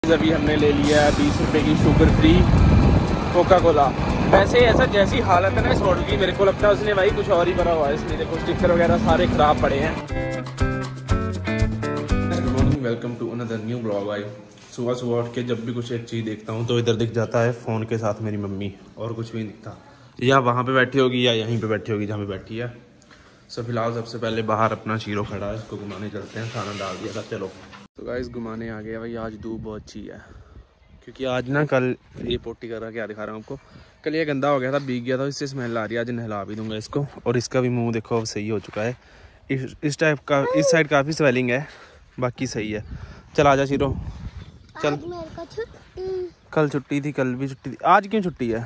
अभी हमने ले लिया है 20 रुपये की शुगर फ्री कोका कोला। वैसे ऐसा जैसी हालत है ना इस बॉटल की, मेरे को लगता है उसने भाई कुछ और ही भरा हुआ है इसमें। देखो स्टिकर वगैरह सारे खराब पड़े हैं। Good morning, welcome to another new blog. भाई सुबह सुबह उठ के जब भी कुछ एक चीज़ देखता हूँ तो इधर दिख जाता है फ़ोन के साथ मेरी मम्मी, और कुछ भी नहीं दिखता। या वहाँ पे बैठी होगी या यहीं पे बैठी होगी जहाँ पे बैठी है। सो फिलहाल सबसे पहले बाहर अपना शीरो खड़ा है, इसको घुमाने चलते हैं। खाना डाल दिया था, चलो। तो गाइस घुमाने आ गया भाई। आज धूप बहुत अच्छी है क्योंकि आज ना कल ये पोटी कर रहा, क्या दिखा रहा हूँ आपको। कल ये गंदा हो गया था, भीग गया था, इससे स्मेल आ रही है। आज नहला भी दूंगा इसको। और इसका भी मुंह देखो अब सही हो चुका है। इस टाइप का इस साइड काफ़ी स्वेलिंग है, बाकी सही है। चल आजा शीरो चल। कल छुट्टी थी, कल भी छुट्टी थी, आज क्यों छुट्टी है?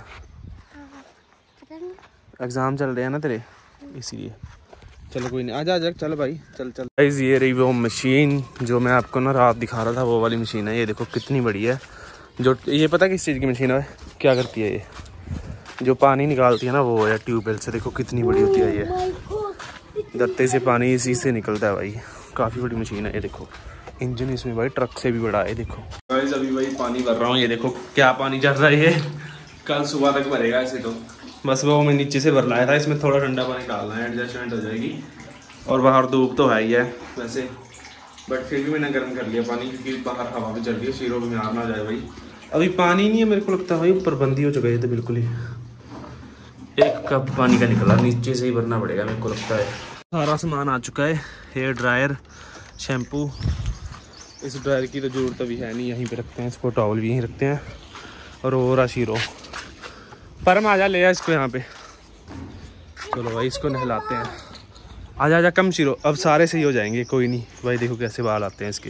एग्ज़ाम चल रहे हैं ना तेरे, इसीलिए। चलो कोई नहीं, आजा आजा, चल भाई चल चल। गाइस ये रही वो मशीन जो मैं आपको ना रात दिखा रहा था, वो वाली मशीन है। ये देखो कितनी बड़ी है। जो ये पता किस चीज़ की मशीन है, क्या करती है ये? जो पानी निकालती है ना वो है ट्यूबवेल से। देखो कितनी बड़ी होती है ये। दत्ते से पानी इसी से निकलता है भाई। काफ़ी बड़ी मशीन है ये। देखो इंजन इसमें भाई ट्रक से भी बड़ा है। देखो गाइस अभी भाई पानी भर रहा हूँ। ये देखो क्या पानी चल रहा है ये। कल सुबह तक भरेगा ऐसे तो। बस वो मैं नीचे से भर लाया था, इसमें थोड़ा ठंडा पानी डालना है, एडजस्टमेंट हो जाएगी। और बाहर धूप तो है ही है वैसे, बट फिर भी मैंने गर्म कर लिया पानी क्योंकि बाहर हवा भी चल रही है। शीरो भी बीमार ना जाए भाई। अभी पानी नहीं है मेरे को लगता भाई, ऊपर बंदी हो चुका है तो बिल्कुल ही। 1 कप पानी का निकला, नीचे से ही भरना पड़ेगा मेरे को लगता है। सारा सामान आ चुका है, हेयर ड्रायर, शैम्पू। इस ड्रायर की तो ज़रूरत अभी है नहीं, यहीं पे रखते हैं इसको। टॉवल भी यहीं रखते हैं। और वो रहा शीरो। परम आजा ले आ इसको यहाँ पे। चलो भाई इसको नहलाते हैं। आजा आजा कम शीरो, अब सारे सही हो जाएंगे, कोई नहीं भाई। देखो कैसे बाल आते हैं इसके।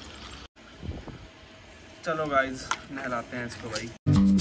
चलो गाइस नहलाते हैं इसको भाई।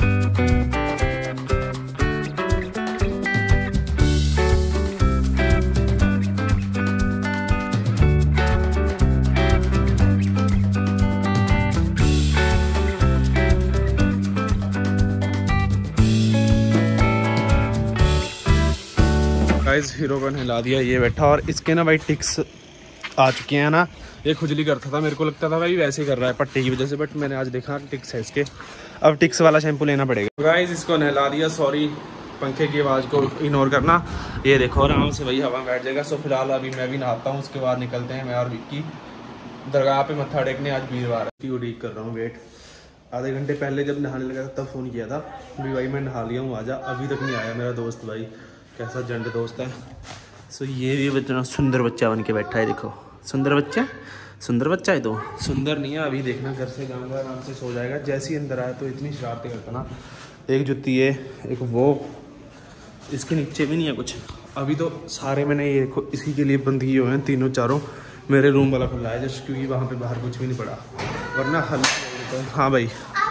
गाइस हीरो को नहला दिया, ये बैठा। और इसके ना भाई टिक्स आ चुके हैं ना। ये खुजली करता था, मेरे को लगता था भाई वैसे ही कर रहा है पट्टी की वजह से, बट मैंने आज देखा टिक्स है इसके। अब टिक्स वाला शैम्पू लेना पड़ेगा। गाइस इसको नहला दिया। सॉरी पंखे की आवाज़ को इग्नोर करना। ये देखो आराम से भाई हवा बैठ जाएगा। सो फिलहाल अभी मैं भी नहाता हूँ, उसके बाद निकलते हैं मैं और विक्की दरगाह पे मत्था टेकने। आज वीरवार है। उड़ीक कर रहा हूँ वेट। आधे घंटे पहले जब नहाने लगा तब फ़ोन किया था भी भाई मैं नहा लिया हूँ आजा। अभी तक नहीं आया मेरा दोस्त भाई, कैसा जंड दोस्त है। सो ये भी बच्चा सुंदर बच्चा बन के बैठा है। देखो सुंदर बच्चा, सुंदर बच्चा है तो सुंदर नहीं है। अभी देखना घर से जाऊँगा, आराम से सो जाएगा। जैसे ही अंदर आया तो इतनी शरारतें करता ना। एक जुत्ती है, एक वो, इसके नीचे भी नहीं है कुछ। अभी तो सारे मैंने ये देखो इसी के लिए बंद किए हुए हैं, तीनों चारों। मेरे रूम वाला खुला है जस्ट क्योंकि वहाँ पे बाहर कुछ भी नहीं पड़ा, वरना हल। हाँ भाई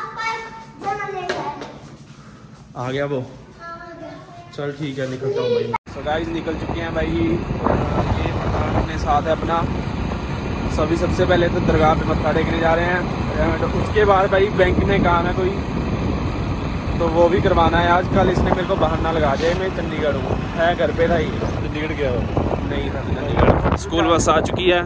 आ गया वो। चल ठीक है निकलता हूँ भाई। सो गाइस निकल चुके हैं भाई। ये अपने साथ है अपना। सभी सबसे पहले तो दरगाह पे मत्था टेकने जा रहे हैं। उसके बाद भाई बैंक में काम है कोई, तो वो भी करवाना है आज। कल इसने मेरे को बहाना लगा दिया मैं चंडीगढ़ हूँ, है घर पे था ही। चंडीगढ़ गया नहीं था, चंडीगढ़। स्कूल बस आ चुकी है।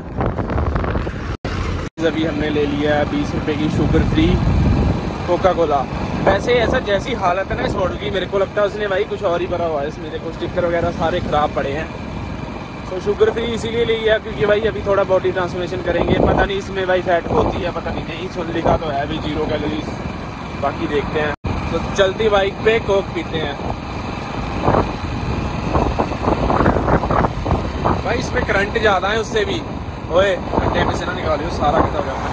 अभी हमने ले लिया है 20 रुपये की शुगर फ्री कोका कोला। वैसे ऐसा जैसी हालत है ना इस बॉटल की, मेरे को लगता है उसने भाई कुछ और ही भरा हुआ है इसमें। देखो स्टिकर वगैरह सारे खराब पड़े हैं। तो शुगर फ्री इसीलिए ली है क्योंकि भाई अभी थोड़ा बॉडी ट्रांसफॉर्मेशन करेंगे। पता नहीं इसमें भाई फैट होती है, पता नहीं सुन लिखा तो है अभी 0 कैलोरीज, बाकी देखते हैं। तो चलती बाइक पे कोक पीते हैं भाई। इसमें करंट ज़्यादा है उससे भी। ओए घंटे में से ना निकालियो, सारा कितना हो गया।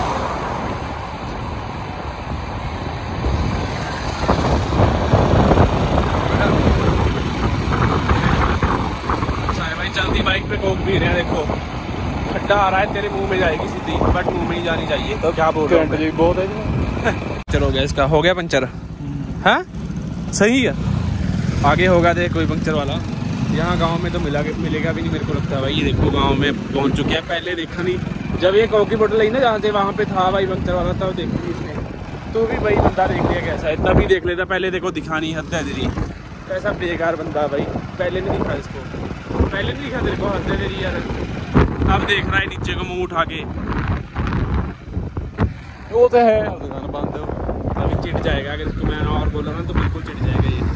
चलती बाइक पे कोक पी रहे हैं। देखो खड्डा आ रहा है, तेरे मुंह में जाएगी सीधी, बट मुंह में ही जानी चाहिए। तो क्या बोल रहा हूँ बहुत है। चलो गया इसका हो गया पंचर। हाँ सही है, आगे होगा देख कोई पंचर वाला। यहाँ गांव में तो मिलेगा भी नहीं मेरे को लगता है भाई। ये देखो गांव में पहुँच चुके हैं, पहले देखा नहीं। जब ये कोक की बोतल आई ना जहाँ से, वहाँ पे था भाई पंचर वाला, तब देखी इसने। तो भी भाई बंदा देख लिया कैसा है, तभी देख लेता। पहले देखो दिखानी हद है तेरी, कैसा बेकार बंदा भाई। पहले नहीं दिखा इसको, पहले नहीं दिखा तेरे को, हद है तेरी यार। अब देख रहा है नीचे को मुंह उठा के। वो तो है, दुकान बंद हो अभी चिढ़ जाएगा। अगर इसको मैं और बोला ना तो बिल्कुल चिढ़ जाएगा ये।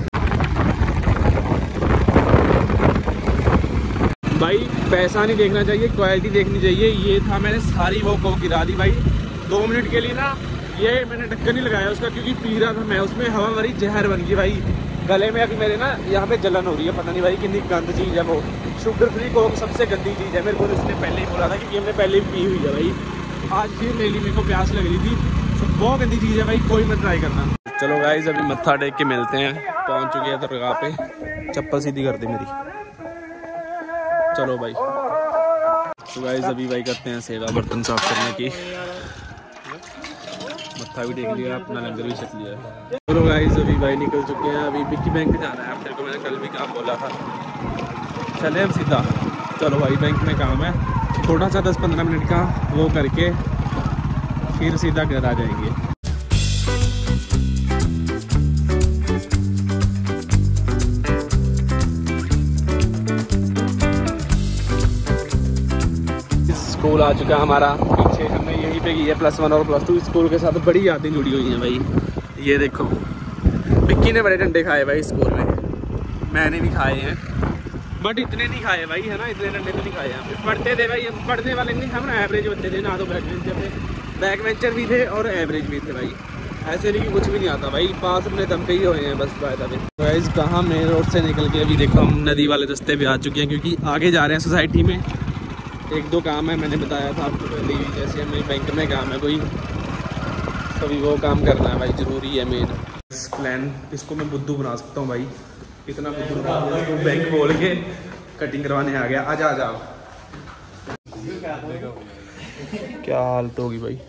भाई पैसा नहीं देखना चाहिए, क्वालिटी देखनी चाहिए। ये था, मैंने सारी वो गिरा दी भाई 2 मिनट के लिए ना। ये मैंने ढक्कन नहीं लगाया उसका क्योंकि पी रहा था मैं, उसमें हवा भरी जहर बन गई भाई गले में। अभी मेरे ना यहाँ पे जलन हो रही है, पता नहीं भाई कितनी गंद चीज़ है वो। शुगर फ्री कोक सबसे गंदी चीज़ है, मेरे को इसने पहले ही बोला था क्योंकि हमने पहले ही पी हुई है भाई। आज फिर ले ली, मेरे को प्यास लग रही थी। तो बहुत गंदी चीज़ है भाई, कोई मत ट्राई करना। चलो गाइस अभी मत्था टेक के मिलते हैं, पहुँच चुके हैं दरगाह पे। चप्पल सीधी कर दी मेरी, चलो भाई। तो गाइस अभी भाई करते हैं सेवा बर्तन साफ करने की, मत्था भी देख लिया, अपना लंगर भी छक लिया है। चलो गाइस अभी भाई निकल चुके हैं, अभी बिक्की बैंक जाना है। तेरे को मैंने कल भी काम बोला था, चले अब सीधा। चलो भाई बैंक में काम है थोड़ा सा, 10-15 मिनट का वो करके फिर सीधा घर आ जाएंगे। स्कूल आ चुका हमारा, पीछे हमने यहीं पे की है +1 और +2। स्कूल के साथ बड़ी यादें जुड़ी हुई हैं भाई। ये देखो विक्की ने बड़े डंडे खाए भाई स्कूल में, मैंने भी खाए हैं बट इतने नहीं खाए भाई, है ना, इतने डंडे तो नहीं खाए हैं। पढ़ते थे भाई, हम पढ़ने वाले नहीं, हम ना एवरेज बच्चे थे ना, तो बैक बेंचर भी थे और एवरेज भी थे भाई। ऐसे नहीं कि कुछ भी नहीं आता भाई, पास अपने दम पे ही हुए हैं बस फायदा भी। गाइस कहाँ मेन रोड से निकल के अभी देखो हम नदी वाले रास्ते पे आ चुके हैं, क्योंकि आगे जा रहे हैं सोसाइटी में। 1-2 काम है, मैंने बताया था आपको पहले ही, जैसे हमें बैंक में काम है कोई, सभी वो काम करना है भाई, ज़रूरी है मेन प्लान। इसको मैं बुद्धू बना सकता हूँ भाई, इतना बुद्धू बना दिया इसको, बैंक बोल के कटिंग करवाने आ गया। आजा आजा, क्या हालत होगी भाई,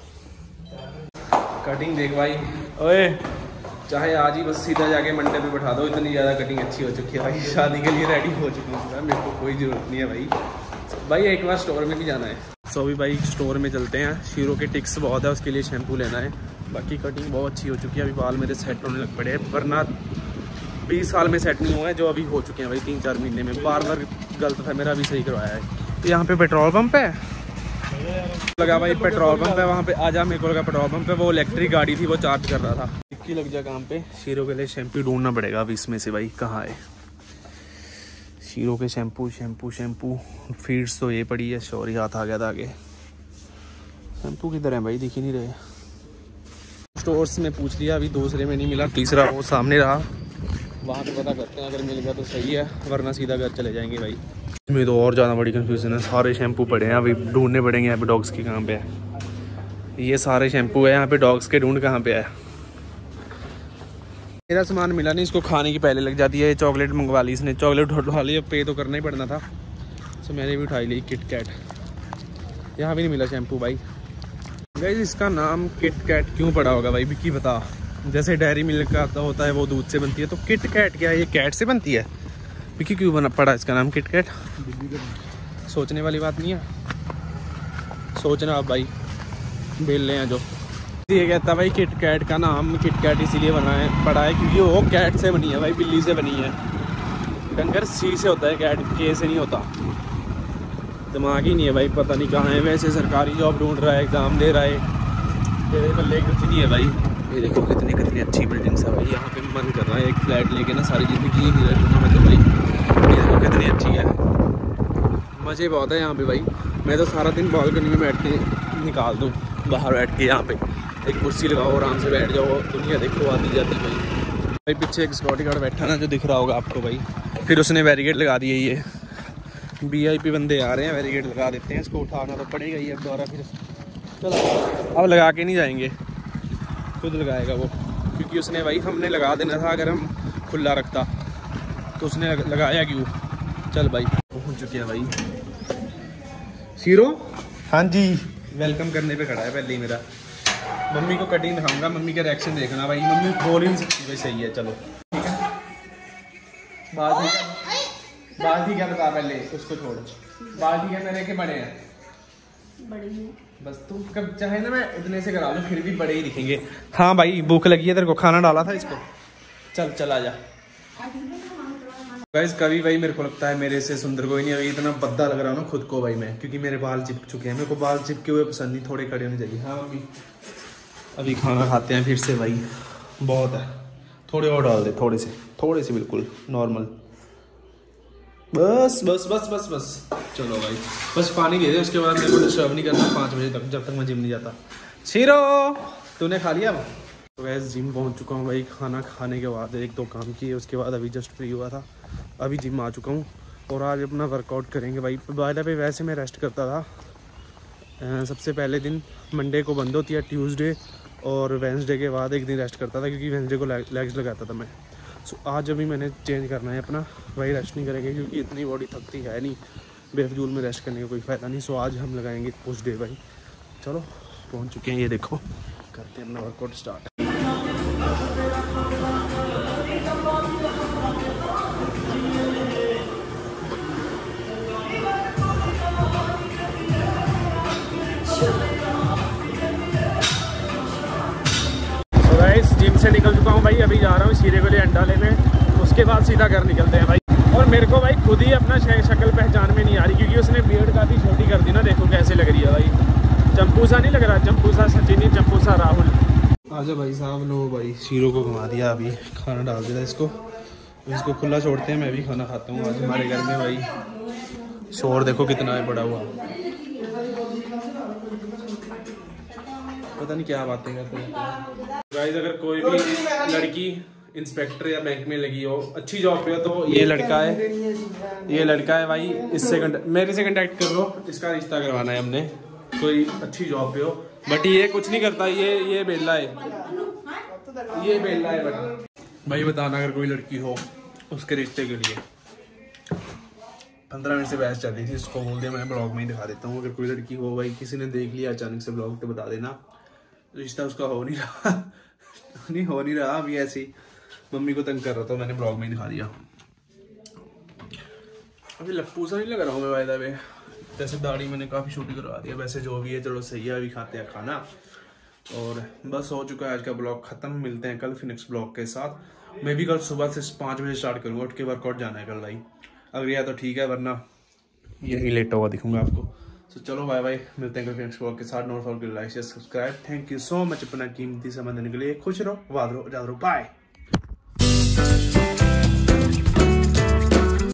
कटिंग देख भाई। ओए चाहे आज ही बस सीधा जाके मंडे पे बैठा दो, इतनी ज़्यादा कटिंग अच्छी हो चुकी है भाई, शादी के लिए रेडी हो चुकी है। मेरे को कोई ज़रूरत नहीं है भाई एक बार स्टोर में भी जाना है। सो भी भाई स्टोर में चलते हैं, शीरो के टिक्स बहुत है, उसके लिए शैम्पू लेना है। बाकी कटिंग बहुत अच्छी हो चुकी है, अभी बाल मेरे सेट होने लग पड़े हैं, वरना 20 साल में सेट नहीं हुआ है, जो अभी हो चुके हैं भाई 3-4 महीने में। बार गलत था मेरा, अभी सही करवाया है। तो यहाँ पे पेट्रोल पंप है लगा भाई, पेट्रोल पंप है वहाँ पे। आजा मेरे को लगा पेट्रोल पंप है, वो इलेक्ट्रिक गाड़ी थी वो चार्ज कर रहा था। इक्की लग जा काम पे। शीरो के लिए शैम्पू ढूंढना पड़ेगा अभी इसमें से भाई, कहाँ है शीरो के शैम्पू। फीड्स तो ये पड़ी है, सॉरी हाथ आ गया था आगे। शैम्पू किधर है भाई, दिख ही नहीं रहे। स्टोर्स में पूछ लिया, अभी दूसरे में नहीं मिला, तीसरा वो सामने रहा, वहाँ पे पता करते हैं, अगर मिल गया तो सही है, वरना सीधा घर चले जाएंगे भाई। इसमें तो और ज़्यादा बड़ी कंफ्यूजन है, सारे शैम्पू पड़े हैं, अभी ढूंढने पड़ेंगे। यहाँ पे डॉग्स की कहाँ पे है, ये सारे शैम्पू है यहाँ पे, डॉग्स के ढूंढ कहाँ पे है। मेरा सामान मिला नहीं, इसको खाने की पहले लग जाती है। चॉकलेट मंगवा ली इसने, चॉकलेट उठा ली, अब पे तो करना ही पड़ना था, तो मैंने भी उठाई ली किट कैट। यहाँ भी नहीं मिला शैम्पू भाई। गाइस इसका नाम किट कैट क्यों पड़ा होगा भाई, विक्की बता। जैसे डेयरी मिल्क का होता है वो दूध से बनती है, तो किट कैट क्या है, ये कैट से बनती है? विक्की क्यों बना पड़ा इसका नाम किट कैट? सोचने वाली बात नहीं है, सोचना आप भाई, बेल ले हैं जो। ये कहता भाई किट कैट का नाम किट कैट इसीलिए पड़ा है क्योंकि वो कैट से बनी है भाई, बिल्ली से बनी है। डंगर सी से होता है, कैट के से नहीं होता। दिमाग ही नहीं है भाई, पता नहीं कहाँ है। वैसे सरकारी जॉब ढूंढ रहा है, एग्ज़ाम दे रहा है, तेरे बल्ले कुछ नहीं है भाई। ये देखो कितनी अच्छी बिल्डिंग्स है भाई, यहाँ पे मन कर रहा है एक फ्लैट लेके ना सारी ज़िंदगी ही रहूँगा मैं तो भाई। ये देखो कितनी अच्छी है, मज़े बहुत है यहाँ पे भाई। मैं तो सारा दिन बालकनी में बैठ के निकाल दूँ, बाहर बैठ के यहाँ पे एक कुर्सी लगाओ, आराम से बैठ जाओ, दुनिया देखो आती जाती भाई। पीछे एक सिक्योरिटी गार्ड बैठा ना, जो दिख रहा होगा आपको भाई, फिर उसने बैरिकेड लगा दिए। ये VIP बंदे आ रहे हैं, बैरिकेड लगा देते हैं, इसको उठाना तो पड़ेगा ही अब दोबारा। फिर चलो अब लगा के नहीं जाएंगे, खुद लगाएगा वो, क्योंकि उसने भाई हमने लगा देना था अगर हम खुला रखता, तो उसने लगाया क्यों। चल भाई पहुँच चुके हैं भाई। शीरो हाँ जी, वेलकम करने पे खड़ा है पहले ही मेरा। मम्मी को कटिंग दिखाऊंगा, मम्मी का रिएक्शन देखना भाई। मम्मी बोल ही नहीं सकती भाई, सही है चलो ठीक है। बाल ठीक है, बता पहले उसको छोड़। बाल ठीक है मेरे के बड़े हैं, बड़े हैं बस। तू कब चाहे ना मैं इतने से करा लूँ, फिर भी बड़े ही दिखेंगे। हाँ भाई भूख लगी है, तेरे को खाना डाला था इसको, चल आ जा। गाइस कभी भाई मेरे को लगता है मेरे से सुंदर कोई नहीं। अभी इतना बद्दा लग रहा हूँ ना खुद को भाई मैं, क्योंकि मेरे बाल चिपक चुके हैं। मेरे को बाल चिपके हुए पसंद नहीं, थोड़े खड़े होने चाहिए। हाँ मम्मी अभी खाना खाते हैं फिर से भाई, बहुत है, थोड़े और डाल दे, थोड़े से बिल्कुल नॉर्मल, बस बस बस बस बस। चलो भाई बस पानी दे दे, उसके बाद मेरे को डिस्टर्ब नहीं करना 5 बजे तक, जब तक मैं जिम नहीं जाता। शीरो तूने खा लिया? तो वैसे जिम पहुंच चुका हूँ भाई, खाना खाने के बाद 1-2 काम किए, उसके बाद अभी जस्ट फ्री हुआ था, अभी जिम आ चुका हूँ और आज अपना वर्कआउट करेंगे भाई। बाय द वे वैसे मैं रेस्ट करता था, सबसे पहले दिन मंडे को बंद होती है, ट्यूसडे और वेंसडे के बाद एक दिन रेस्ट करता था, क्योंकि वेंसडे को लेग्स लगाता था मैं। सो आज अभी मैंने चेंज करना है अपना, वही रेस्ट नहीं करेंगे क्योंकि इतनी बॉडी थकती है नहीं, बेफजूल में रेस्ट करने का कोई फ़ायदा नहीं। सो आज हम लगाएंगे पुश डे भाई। चलो पहुंच चुके हैं, ये देखो, करते हैं अपना वर्कआउट स्टार्ट। जिम से निकल चुका हूँ भाई, अभी जा रहा हूँ शीरे के लिए अंडा लेने, उसके बाद सीधा घर निकलते हैं भाई। और मेरे को भाई खुद ही अपना शक्ल पहचान में नहीं आ रही, क्योंकि उसने बियर्ड काफ़ी छोटी कर दी ना, देखो कैसे लग रही है भाई। चंपू सा नहीं लग रहा, चंपू सा सचिन, चंपू सा राहुल। आजा भाई साहब, लो भाई शीरो को घुमा दिया, अभी खाना डाल दिया इसको खुला छोड़ते हैं, मैं भी खाना खाता हूँ। आज हमारे घर में भाई शोर देखो कितना है पड़ा हुआ, पता नहीं क्या बातें करते हैं गाइस। अगर कोई भी लड़की इंस्पेक्टर या बैंक में लगी हो, अच्छी जॉब पे हो, तो ये लड़का है भाई, इससे मेरे से कांटेक्ट कर लो, इसका रिश्ता करवाना है हमने। कोई अच्छी जॉब पे हो, बट ये कुछ नहीं करता, ये बेला है, बट भाई बताना अगर कोई लड़की हो उसके रिश्ते के लिए। 15 मिनट से बहस चल रही थी, इसको बोल दिया मैंने ब्लॉग में ही दिखा देता हूँ। अगर कोई लड़की हो भाई, किसी ने देख लिया अचानक से ब्लॉग, तो बता देना, रिश्ता उसका हो नहीं रहा अभी, ऐसी मम्मी को तंग कर रहा था, मैंने ब्लॉग में ही दिखा दिया। अभी लप्पू सा नहीं लग रहा हूँ मैं, वायदा में जैसे दाढ़ी मैंने काफ़ी छोटी करवा दिया, वैसे जो भी है चलो सही है। अभी खाते हैं खाना और बस हो चुका है आज का ब्लॉग ख़त्म। मिलते हैं कल फिर नेक्स्ट ब्लॉग के साथ। मैं भी कल सुबह से 5 बजे स्टार्ट करूँगा, उठ के वर्कआउट जाना है कल भाई। अगर यह तो ठीक है, वरना यही लेटा हुआ दिखूंगा आपको। तो चलो बाय बाय, मिलते हैं कल नेक्स्ट ब्लॉग के साथ। Note for like share subscribe. Thank you so much अपना कीमती समय देने के लिए। खुश रहो, आबाद रहो, आजाद रहो, बाय।